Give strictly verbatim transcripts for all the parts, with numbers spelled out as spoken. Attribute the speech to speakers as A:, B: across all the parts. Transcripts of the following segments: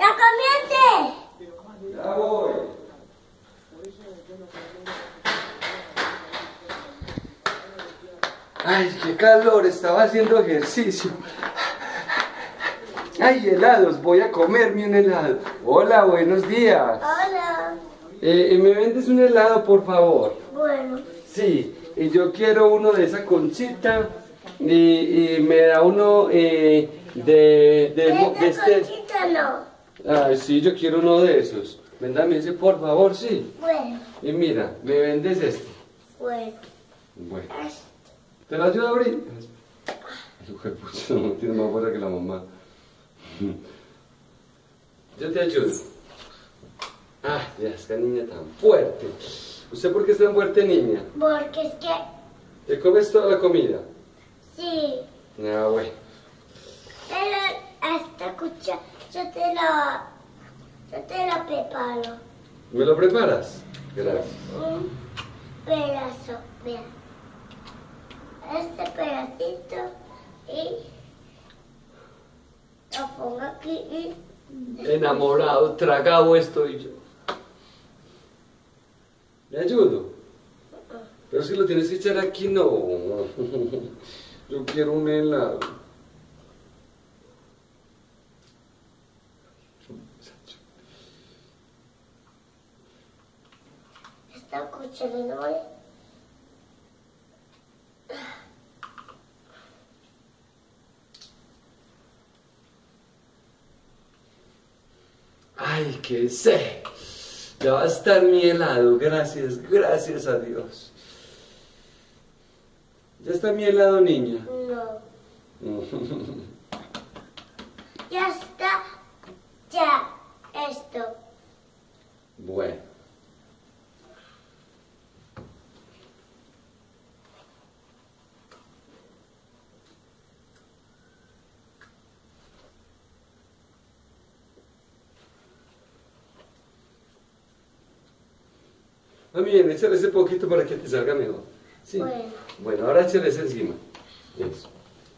A: comiente!
B: Ya voy. Ay, qué calor, estaba haciendo ejercicio. Ay, helados, voy a comerme un helado. Hola, buenos días.
A: Hola.
B: Eh, ¿Me vendes un helado, por favor?
A: Bueno.
B: Sí, y yo quiero uno de esa conchita y, y me da uno eh, de, de, de, de este...
A: Conchita no.
B: Ah, sí, yo quiero uno de esos. Véndame ese, por favor, sí.
A: Bueno.
B: Y mira, me vendes este.
A: Bueno.
B: Bueno. ¿Te lo ayudo a abrir? Hijo de pucha, no tiene más fuerza que la mamá. Yo te ayudo. Ah, ya, esta niña tan fuerte. ¿Usted por qué es tan fuerte, niña?
A: Porque es que...
B: ¿Te comes toda la comida?
A: Sí.
B: Ah, bueno.
A: Pero esta cuchara yo te la... Yo te la preparo.
B: ¿Me lo preparas? Gracias.
A: Un pedazo, vean. Este pedacito y lo pongo aquí y...
B: Enamorado, tragado estoy yo. ¿Le ayudo? Pero si lo tienes que echar aquí, no. Yo quiero un helado.
A: Esta cuchara no voy.
B: Ay, qué sé. Ya va a estar mi helado. Gracias, gracias a Dios. ¿Ya está mi helado, niña?
A: No. Ya está. Ya. Esto.
B: Bueno. Ah, bien, échale ese poquito para que te salga mejor. Sí.
A: Bueno.
B: Bueno, ahora échale ese encima. Eso.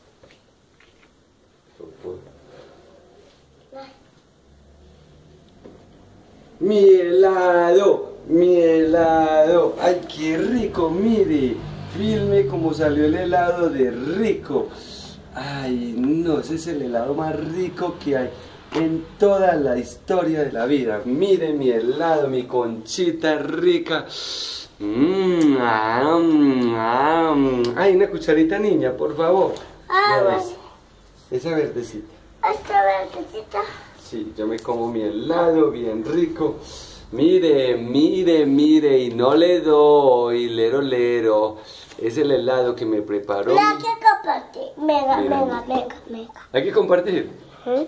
B: Mi helado, mi helado. Ay, qué rico, mire. Filme cómo salió el helado de rico. Ay, no, ese es el helado más rico que hay en toda la historia de la vida. Mire mi helado, mi conchita rica. Mm, ah, mm, ah, mm. Ay, una cucharita, niña, por favor.
A: Ah,
B: Ya
A: bueno.
B: ves, esa verdecita.
A: Esta verdecita.
B: Sí, yo me como mi helado bien rico. Mire, mire, mire, y no le doy, lero, lero. Es el helado que me preparó.
A: La
B: mi-
A: que compartí. Mega,
B: Mira,
A: mega,
B: mira.
A: mega, mega.
B: Hay que compartir.
A: ¿Eh?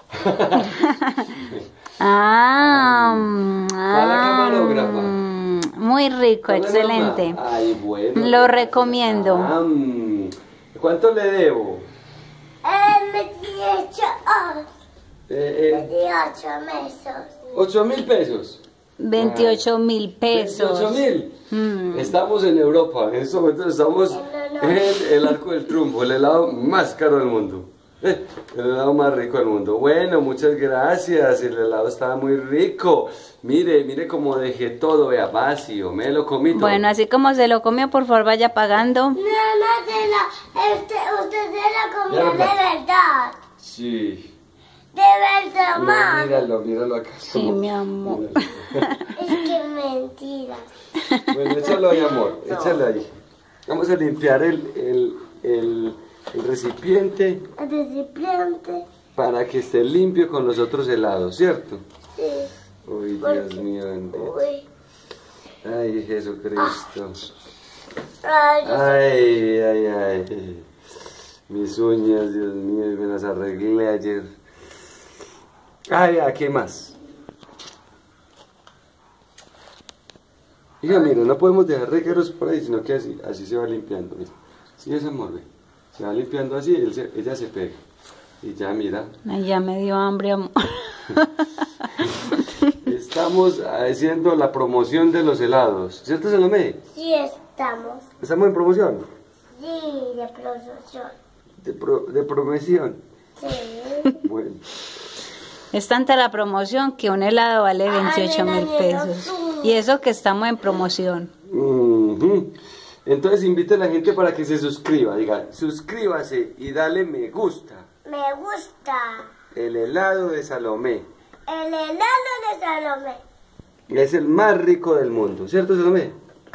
C: Ah,
B: Para la camarógrafa.
C: mm, muy rico,
B: Hola,
C: excelente.
B: mamá. Ay, bueno.
C: Lo recomiendo.
B: Ah, mm. ¿Cuánto le debo?
A: Eh, me di ocho, oh, me
B: Eh,
A: di ocho meses.
B: ¿Ocho mil pesos?
C: veintiocho mil pesos.
B: ¿veintiocho mil?
C: Mm.
B: Estamos en Europa. En estos momentos estamos
A: No, no, no.
B: en el Arco del Triunfo, el helado más caro del mundo. Eh, el helado más rico del mundo. Bueno, muchas gracias. El helado estaba muy rico. Mire, mire cómo dejé todo, vea, vacío. Me lo comí todo.
C: Bueno, así como se lo comió, por favor vaya pagando.
A: No, no, se la, este, usted se la comió
B: Ya,
A: de
B: papá.
A: verdad.
B: Sí.
A: De verdad,
B: No,
A: mamá.
B: míralo, míralo acá.
C: Sí, mi amor.
B: Míralo.
A: Es que mentira.
B: Bueno, échalo ahí, amor. Échalo ahí. Vamos a limpiar el, el, el, el recipiente
A: El recipiente.
B: para que esté limpio con los otros helados, ¿cierto?
A: Sí.
B: Uy,
A: Porque-
B: Dios mío, bendito.
A: Uy.
B: Ay, Jesucristo.
A: Ay, yo
B: Ay, ay, ay. Mis uñas, Dios mío, me las arreglé ayer. Ay, ¿a qué más? Hija, mira, no podemos dejar regueros por ahí, sino que así, así se va limpiando. Mira. Sí, es amor, ve. Se va limpiando así, él se- ella se pega. Y ya, mira.
C: Ay, ya me dio hambre, amor.
B: Estamos haciendo la promoción de los helados. ¿Cierto, Salomé?
A: sí estamos.
B: Estamos en promoción.
A: Sí, de producción.
B: De, pro- de promoción.
A: Sí.
B: Bueno.
C: Es tanta la promoción que un helado vale veintiocho mil pesos. Y eso que estamos en promoción.
B: Ujú. Entonces invite a la gente para que se suscriba. Diga, suscríbase y dale me gusta.
A: Me gusta.
B: El helado de Salomé
A: El helado de Salomé.
B: es el más rico del mundo, ¿cierto, Salomé?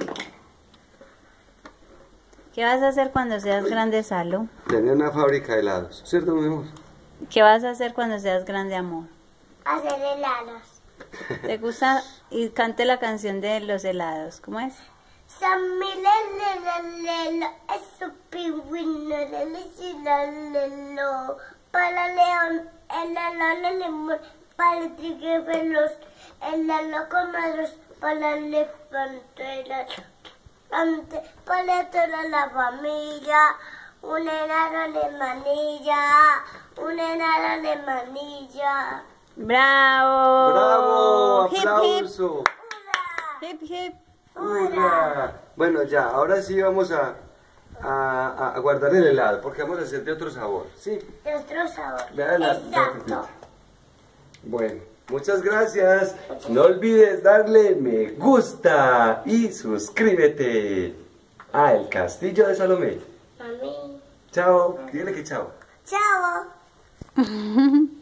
C: ¿Qué vas a hacer cuando seas grande, Salo?
B: Tener una fábrica de helados, ¿cierto, mi amor?
C: ¿Qué vas a hacer cuando seas grande, amor?
A: Hacer helados.
C: ¿Te gusta? Y cante la canción de los helados. ¿Cómo es?
A: San Milelo es su pingüino de Licilalo. Para León, el helado limón, para el tigre veloz, el helado con arroz, para el elefante, el elefante, para toda la familia, un helado de manilla, un helado de manilla.
C: ¡Bravo!
B: ¡Bravo!
C: Hip, hip,
B: ¡Aplauso!
C: hip, hip.
B: ¡Hurra! Bueno, ya, ahora sí vamos a, a, a guardar el helado, porque vamos a hacer de otro sabor, ¿sí?
A: De otro sabor.
B: Vea la
A: Exacto.
B: tarjetita. Bueno, muchas gracias. No olvides darle me gusta y suscríbete a El Castillo de Salomé.
A: Mami.
B: Chao. Dígale que chao.
A: Chao.